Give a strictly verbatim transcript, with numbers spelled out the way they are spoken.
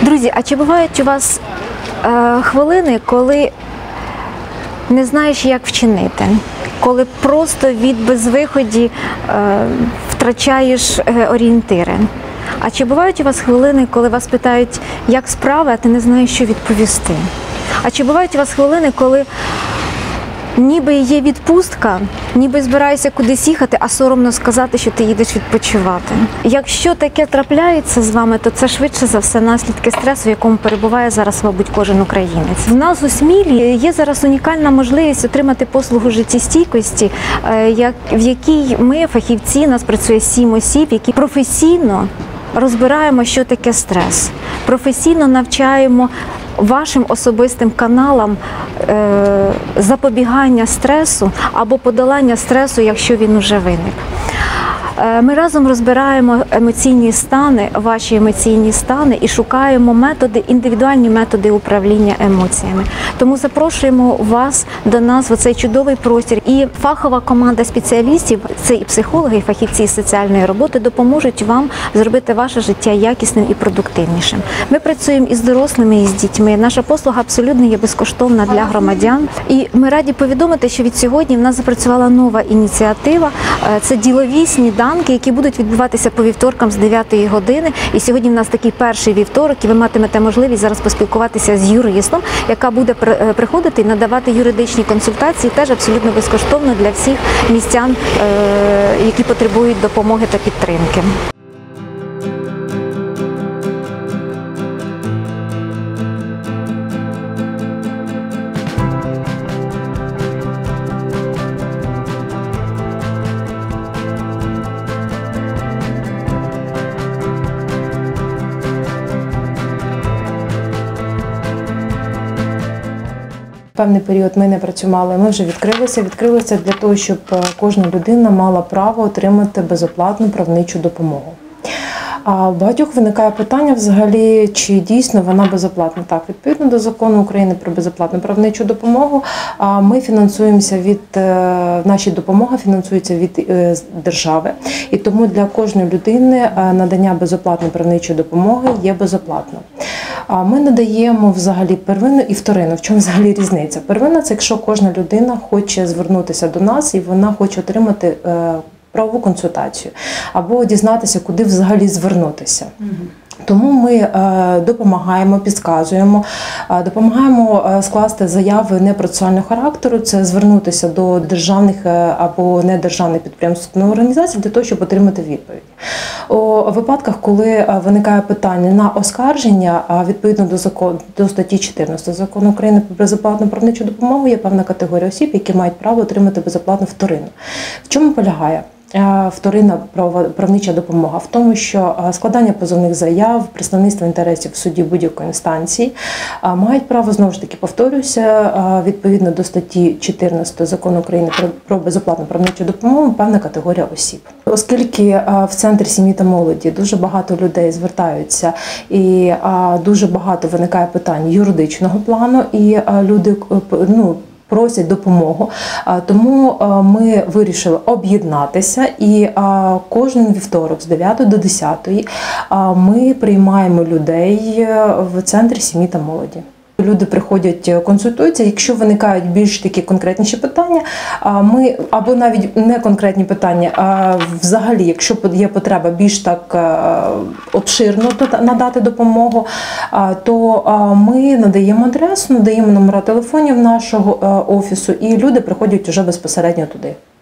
Друзі, а чи бувають у вас е, хвилини, коли не знаєш, як вчинити? Коли просто від безвиході е, втрачаєш е, орієнтири? А чи бувають у вас хвилини, коли вас питають, як справи, а ти не знаєш, що відповісти? А чи бувають у вас хвилини, коли ніби є відпустка, ніби збираєшся кудись їхати, а соромно сказати, що ти їдеш відпочивати? Якщо таке трапляється з вами, то це швидше за все наслідки стресу, в якому перебуває зараз, мабуть, кожен українець. В нас у Смілі є зараз унікальна можливість отримати послугу життєстійкості, в якій ми, фахівці, нас працює сім осіб, які професійно розбираємо, що таке стрес, професійно навчаємо вашим особистим каналам е, запобігання стресу або подолання стресу, якщо він уже виник. Е, ми разом розбираємо емоційні стани, ваші емоційні стани і шукаємо методи, індивідуальні методи управління емоціями. Тому запрошуємо вас до нас в цей чудовий простір. І фахова команда спеціалістів, це і психологи, і фахівці з соціальної роботи, допоможуть вам зробити ваше життя якісним і продуктивнішим. Ми працюємо із дорослими, і з дітьми. Наша послуга абсолютно є безкоштовна для громадян. І ми раді повідомити, що від сьогодні в нас запрацювала нова ініціатива. Це ділові сніданки, які будуть відбуватися по вівторкам з дев'ятої години. І сьогодні в нас такий перший вівторок, і ви матимете можливість зараз поспілкуватися з юристом, яка буде приходити і надавати юридичні консультації, теж абсолютно безкоштовно для всіх містян, які потребують допомоги та підтримки. Певний період ми не працювали, ми вже відкрилися. Відкрилися для того, щоб кожна людина мала право отримати безоплатну правничу допомогу. А у багатьох виникає питання взагалі, чи дійсно вона безоплатна. Так, відповідно до закону України про безоплатну правничу допомогу, ми фінансуємося від, наші допомоги фінансуються від держави. І тому для кожної людини надання безоплатної правничої допомоги є безоплатно. Ми надаємо взагалі первинну і вторинну. В чому взагалі різниця? Первинна – це якщо кожна людина хоче звернутися до нас і вона хоче отримати правову консультацію або дізнатися, куди взагалі звернутися. Угу. Тому ми допомагаємо, підказуємо, допомагаємо скласти заяви непроцесуального характеру, це звернутися до державних або недержавних підприємств та організацій для того, щоб отримати відповідь. У випадках, коли виникає питання на оскарження, відповідно до закону, до статті чотирнадцятої Закону України про безоплатну правничу допомогу, є певна категорія осіб, які мають право отримати безоплатну вторинну. В чому полягає вторинна правнича допомога? В тому, що складання позовних заяв, представництво інтересів в суді будь-якої інстанції мають право, знову ж таки, повторюся, відповідно до статті чотирнадцятої Закону України про безоплатну правничу допомогу, певна категорія осіб. Оскільки в Центрі сім'ї та молоді дуже багато людей звертаються і дуже багато виникає питань юридичного плану, і люди, ну, просять допомогу, тому ми вирішили об'єднатися і кожен вівторок з дев'ятої до десятої ми приймаємо людей в Центрі сім'ї та молоді. Люди приходять, консультуються, якщо виникають більш такі конкретніші питання, ми, або навіть не конкретні питання, а взагалі, якщо є потреба більш так обширно надати допомогу, то ми надаємо адресу, надаємо номера телефонів нашого офісу, і люди приходять вже безпосередньо туди.